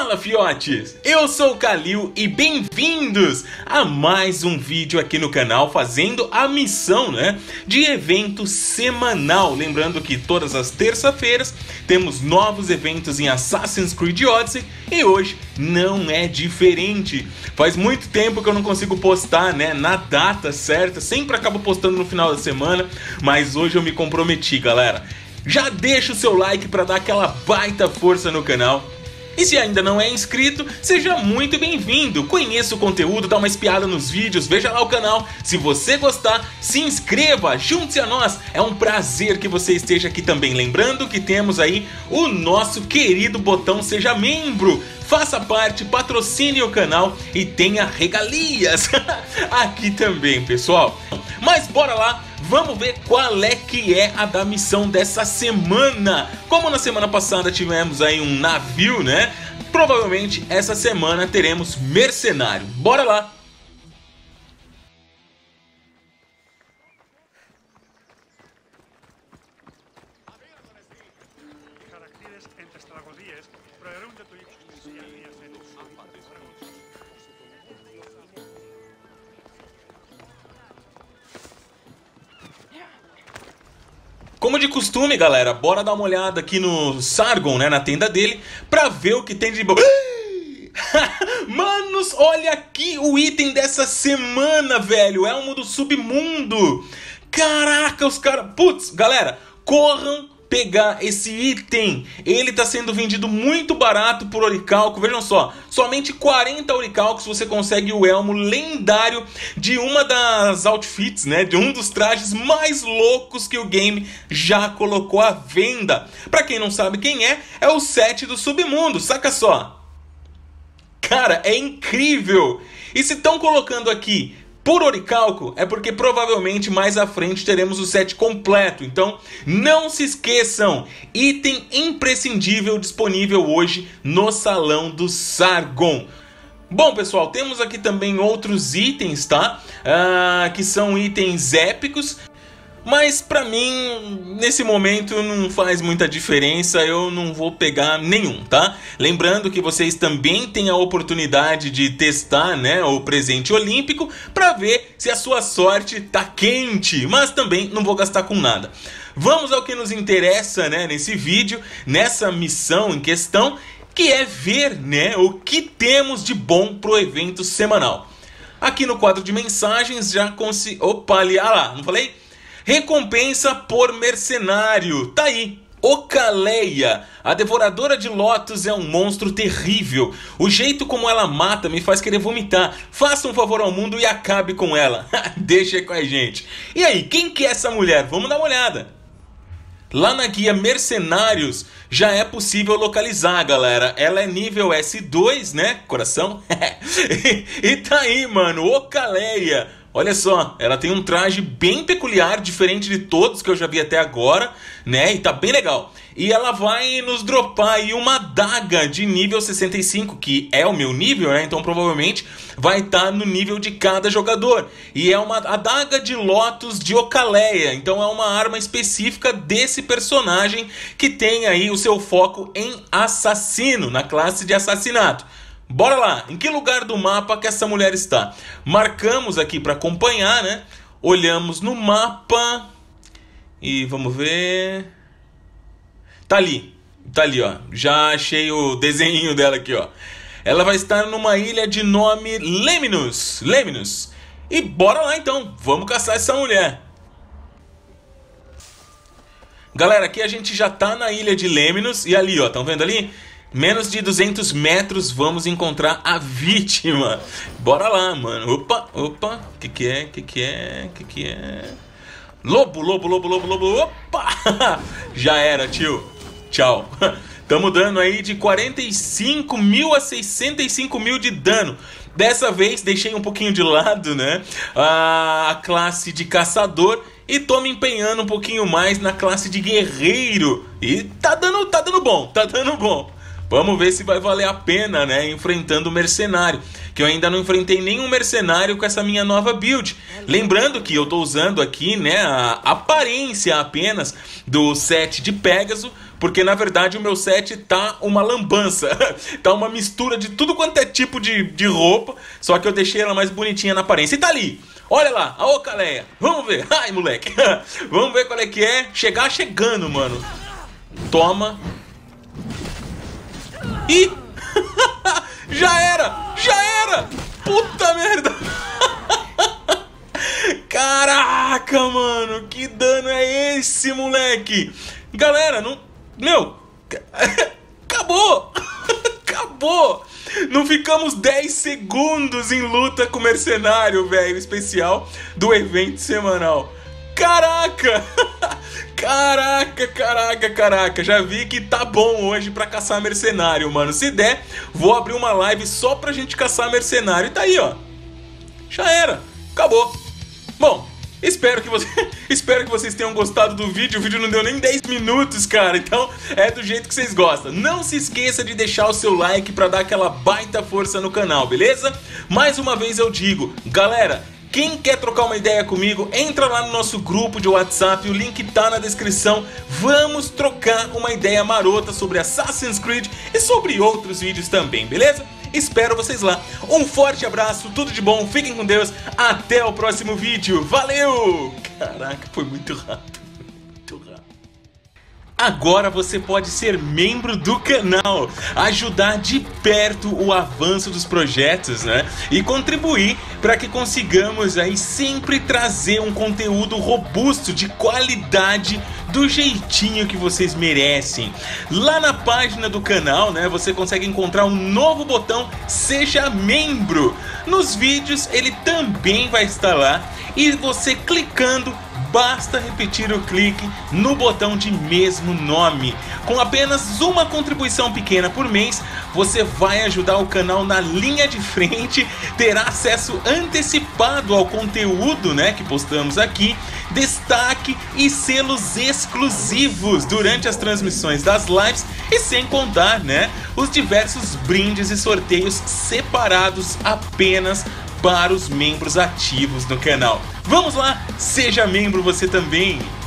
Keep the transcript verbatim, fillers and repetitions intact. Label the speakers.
Speaker 1: Fala, fiotes! Eu sou o Kalil e bem-vindos a mais um vídeo aqui no canal fazendo a missão, né, de evento semanal. Lembrando que todas as terças-feiras temos novos eventos em Assassin's Creed Odyssey e hoje não é diferente. Faz muito tempo que eu não consigo postar, né, na data certa, sempre acabo postando no final da semana, mas hoje eu me comprometi, galera. Já deixa o seu like para dar aquela baita força no canal. E se ainda não é inscrito, seja muito bem-vindo. Conheça o conteúdo, dá uma espiada nos vídeos, veja lá o canal. Se você gostar, se inscreva, junte-se a nós. É um prazer que você esteja aqui também. Lembrando que temos aí o nosso querido botão Seja Membro. Faça parte, patrocine o canal e tenha regalias aqui também, pessoal. Mas bora lá, vamos ver qual é que é a da missão dessa semana. Como na semana passada tivemos aí um navio, né? Provavelmente essa semana teremos mercenário. Bora lá! Como de costume, galera, bora dar uma olhada aqui no Sargon, né, na tenda dele, pra ver o que tem de bom. Manos, olha aqui o item dessa semana, velho, Elmo do Submundo. Caraca, os caras... Putz, galera, corram pegar esse item. Ele tá sendo vendido muito barato por oricalco. Vejam só, somente quarenta oricalcos você consegue o elmo lendário de uma das outfits, né, de um dos trajes mais loucos que o game já colocou à venda. Pra quem não sabe quem é, é o set do Submundo, saca só. Cara, é incrível. E se estão colocando aqui por oricalco, é porque provavelmente mais à frente teremos o set completo. Então não se esqueçam, item imprescindível disponível hoje no Salão do Sargon. Bom, pessoal, temos aqui também outros itens, tá? Ah, que são itens épicos. Mas pra mim, nesse momento, não faz muita diferença, eu não vou pegar nenhum, tá? Lembrando que vocês também têm a oportunidade de testar, né, o presente olímpico pra ver se a sua sorte tá quente, mas também não vou gastar com nada. Vamos ao que nos interessa, né, nesse vídeo, nessa missão em questão, que é ver, né, o que temos de bom pro evento semanal. Aqui no quadro de mensagens já consegui... Opa, ali, ah lá, não falei? Recompensa por mercenário. Tá aí. Ocaleia, a devoradora de lotos, é um monstro terrível. O jeito como ela mata me faz querer vomitar. Faça um favor ao mundo e acabe com ela. Deixa com a gente. E aí, quem que é essa mulher? Vamos dar uma olhada. Lá na guia Mercenários já é possível localizar, galera. Ela é nível S dois, né? Coração. e, e tá aí, mano. Ocaleia. Olha só, ela tem um traje bem peculiar, diferente de todos que eu já vi até agora, né? E tá bem legal. E ela vai nos dropar aí uma adaga de nível sessenta e cinco, que é o meu nível, né? Então provavelmente vai estar no nível de cada jogador. E é uma adaga de Lotus de Ocaleia. Então é uma arma específica desse personagem que tem aí o seu foco em assassino, na classe de assassinato. Bora lá, em que lugar do mapa que essa mulher está? Marcamos aqui para acompanhar, né? Olhamos no mapa e vamos ver... Tá ali, tá ali, ó. Já achei o desenho dela aqui, ó. Ela vai estar numa ilha de nome Lemnos. Lemnos. E bora lá então, vamos caçar essa mulher. Galera, aqui a gente já tá na ilha de Lemnos e ali, ó, estão vendo ali? Menos de duzentos metros vamos encontrar a vítima. Bora lá, mano. Opa, opa. Que que é? Que que é? Que que é? Lobo, lobo, lobo, lobo, lobo. Opa! Já era, tio. Tchau. Tamo dando aí de quarenta e cinco mil a sessenta e cinco mil de dano. Dessa vez deixei um pouquinho de lado, né, a classe de caçador e tô me empenhando um pouquinho mais na classe de guerreiro. E tá dando, tá dando bom, tá dando bom. Vamos ver se vai valer a pena, né, enfrentando o mercenário. Que eu ainda não enfrentei nenhum mercenário com essa minha nova build. Lembrando que eu tô usando aqui, né, a aparência apenas do set de Pégaso, porque na verdade o meu set tá uma lambança. Tá uma mistura de tudo quanto é tipo de, de roupa, só que eu deixei ela mais bonitinha na aparência. E tá ali, olha lá, a Ocaleia. Vamos ver, ai moleque. Vamos ver qual é que é. Chegar chegando, mano. Toma. Ih! Já era! Já era! Puta merda! Caraca, mano! Que dano é esse, moleque? Galera, não... Meu... Acabou! Acabou! Não ficamos dez segundos em luta com o mercenário, velho, especial do evento semanal. Caraca! Caraca, caraca, caraca. Já vi que tá bom hoje pra caçar mercenário, mano. Se der, vou abrir uma live só pra gente caçar mercenário. E tá aí, ó. Já era. Acabou. Bom, espero que, você... espero que vocês tenham gostado do vídeo. O vídeo não deu nem dez minutos, cara. Então é do jeito que vocês gostam. Não se esqueça de deixar o seu like pra dar aquela baita força no canal, beleza? Mais uma vez eu digo, galera... Quem quer trocar uma ideia comigo, entra lá no nosso grupo de WhatsApp, o link tá na descrição. Vamos trocar uma ideia marota sobre Assassin's Creed e sobre outros vídeos também, beleza? Espero vocês lá. Um forte abraço, tudo de bom, fiquem com Deus, até o próximo vídeo. Valeu! Caraca, foi muito rápido. Agora você pode ser membro do canal, ajudar de perto o avanço dos projetos, né? E contribuir para que consigamos aí sempre trazer um conteúdo robusto, de qualidade, do jeitinho que vocês merecem. Lá na página do canal, né, você consegue encontrar um novo botão Seja Membro. Nos vídeos ele também vai estar lá e você clicando, basta repetir o clique no botão de mesmo nome. Com apenas uma contribuição pequena por mês, você vai ajudar o canal na linha de frente, terá acesso antecipado ao conteúdo, né, que postamos aqui, destaque e selos exclusivos durante as transmissões das lives e sem contar, né, os diversos brindes e sorteios separados apenas para os membros ativos do canal. Vamos lá, seja membro você também!